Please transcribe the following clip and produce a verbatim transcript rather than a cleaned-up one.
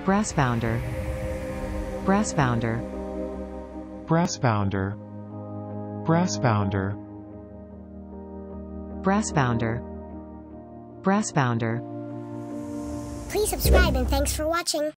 brassbounder, brassbounder, brassbounder, brassbounder, brassbounder, brassbounder. Please subscribe and thanks for watching.